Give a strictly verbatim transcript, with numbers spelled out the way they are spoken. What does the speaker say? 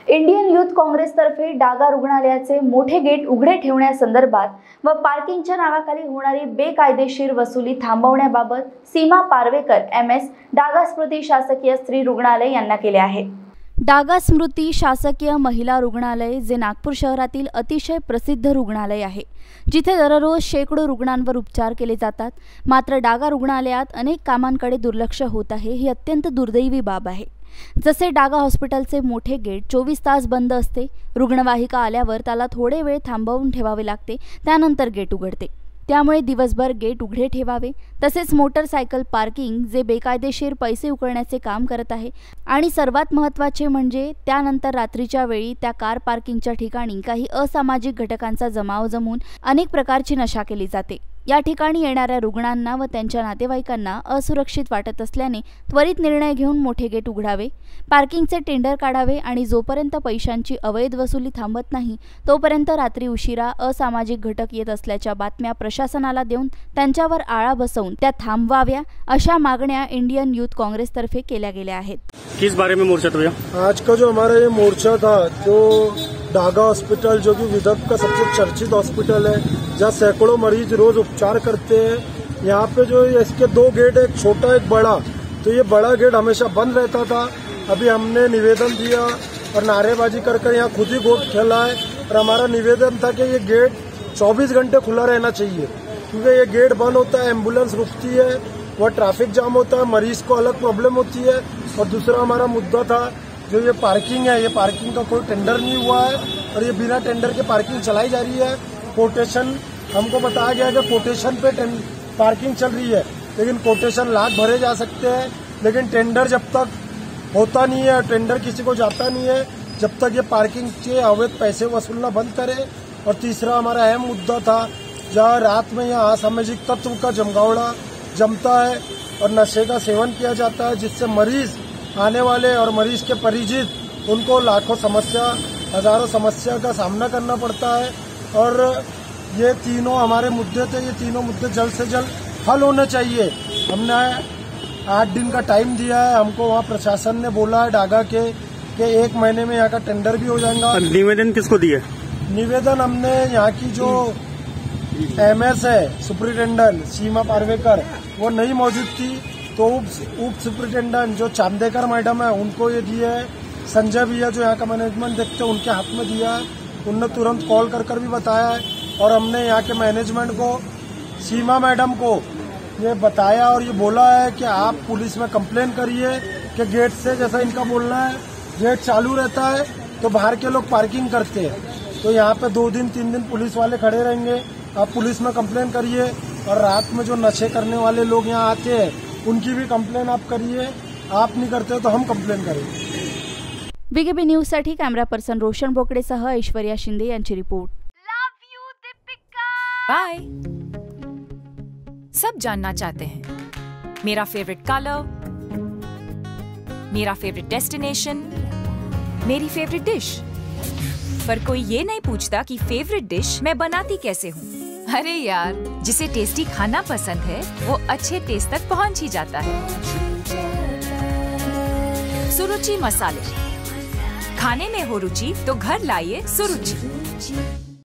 Indian youth काँग्रेसतर्फे Daga रुग्णालयाचे मोठे gate उघडे ठेवण्यासंदर्भात व पार्किंगच्या नावाखाली होणारी बेकायदेशीर वसुली थांबवण्याबाबत सीमा पारवेकर एम एस डागा स्मृती शासकीय स्त्री रुग्णालय यांना केले आहे। डागा स्मृती शासकीय महिला रुग्णालय जे नागपूर शहरातील अतिशय प्रसिद्ध रुग्णालय आहे, जिथे दररोज शेकडो रुग्णांवर उपचार केले जातात। मात्र डागा रुग्णालयात अनेक कामांकडे दुर्लक्ष होत आहे, ही अत्यंत दुर्दैवी बाब आहे। जसे डागा हॉस्पिटलचे मोठे गेट चोवीस तास बंद असते, रुग्णवाहिका आल्यावर त्याला थोडे वेळ थांबवून ठेवावे लागते, त्यानंतर गेट उघडते। त्यामुळे दिवसभर गेट उघडे ठेवावे। तसेच मोटरसायकल पार्किंग जे बेकायदेशीर पैसे उकळण्याचे काम करत आहे आणि सर्वात महत्त्वाचे म्हणजे त्यानंतर रात्रीच्या वेळी त्या कार पार्किंगच्या ठिकाणी काही असामाजिक घटकांचा जमाव जमून अनेक प्रकारची नशा केली जाते। या ठिकाणी येणाऱ्या रुग्णांना व त्यांच्या नातेवाईकांना असुरक्षित वाटत असल्याने त्वरित निर्णय घेऊन मोठे गेट उघडावे, पार्किंगचे टेंडर काढावे आणि जोपर्यंत पैशांची अवैध वसुली थांबत नाही तोपर्यंत रात्री उशिरा असामाजिक घटक येत असल्याच्या बातम्या प्रशासनाला देऊन त्यांच्यावर आळा बसवून त्या थांबवाव्या, अशा मागण्या इंडियन यूथ कांग्रेस तर्फे केल्या गेल्या आहेत। किस बारे में मोर्चा था? आज का जो हमारा ये मोर्चा था, जो डागा हॉस्पिटल जो कि विदर्भ का सबसे चर्चित हॉस्पिटल है, जहाँ सैकड़ों मरीज रोज उपचार करते हैं। यहाँ पे जो इसके दो गेट, एक छोटा एक बड़ा, तो ये बड़ा गेट हमेशा बंद रहता था। अभी हमने निवेदन दिया और नारेबाजी कर कर यहाँ खुद ही गेट खोला है और हमारा निवेदन था कि ये गेट चौबीस घंटे खुला रहना चाहिए, क्योंकि ये गेट बंद होता है, एम्बुलेंस रुकती है, वह ट्रैफिक जाम होता है, मरीज को अलग प्रॉब्लम होती है। और दूसरा हमारा मुद्दा था जो ये पार्किंग है, ये पार्किंग का कोई टेंडर नहीं हुआ है और ये बिना टेंडर के पार्किंग चलाई जा रही है। कोटेशन हमको बताया गया कि कोटेशन पे पार्किंग चल रही है, लेकिन कोटेशन लाख भरे जा सकते हैं, लेकिन टेंडर जब तक होता नहीं है, टेंडर किसी को जाता नहीं है, जब तक ये पार्किंग के अवैध पैसे वसूलना बंद करे। और तीसरा हमारा अहम मुद्दा था, जहाँ रात में यहाँ असामाजिक तत्व का जमगावड़ा जमता है और नशे का सेवन किया जाता है, जिससे मरीज आने वाले और मरीज के परिचित उनको लाखों समस्या, हजारों समस्या का सामना करना पड़ता है। और ये तीनों हमारे मुद्दे थे, ये तीनों मुद्दे जल्द से जल्द हल होने चाहिए। हमने आठ दिन का टाइम दिया है, हमको वहाँ प्रशासन ने बोला है डागा के कि एक महीने में यहाँ का टेंडर भी हो जाएगा। निवेदन किसको दिया? निवेदन हमने यहाँ की जो एम एस है सुप्रिंटेंडेंट सीमा पारवेकर, वो नहीं मौजूद थी, तो उप सुप्रिंटेंडेंट जो चांदेकर मैडम है उनको ये दिया है। संजय भैया जो यहाँ का मैनेजमेंट देखते हैं उनके हाथ में दिया है, उनने तुरंत कॉल कर कर भी बताया है। और हमने यहाँ के मैनेजमेंट को, सीमा मैडम को ये बताया और ये बोला है कि आप पुलिस में कंप्लेन करिए कि गेट से, जैसा इनका बोलना है, गेट चालू रहता है तो बाहर के लोग पार्किंग करते हैं, तो यहाँ पे दो दिन तीन दिन पुलिस वाले खड़े रहेंगे। आप पुलिस में कंप्लेन करिए और रात में जो नशे करने वाले लोग यहाँ आते हैं उनकी भी कंप्लेन आप करिए। आप नहीं करते तो हम कंप्लेन करेंगे। बीकेबी न्यूज साठी कॅमेरा पर्सन रोशन बोकडेसह ऐश्वर्या शिंदे यांची रिपोर्ट। बाय। सब जानना चाहते हैं मेरा फेवरेट कलर, मेरा फेवरेट डेस्टिनेशन, मेरी फेवरेट डिश, पर कोई ये नहीं पूछता कि फेवरेट डिश मैं बनाती कैसे हूँ। अरे यार, जिसे टेस्टी खाना पसंद है वो अच्छे टेस्ट तक पहुँच ही जाता है। सुरुचि मसाले, खाने में हो रुचि तो घर लाइए सुरुचि।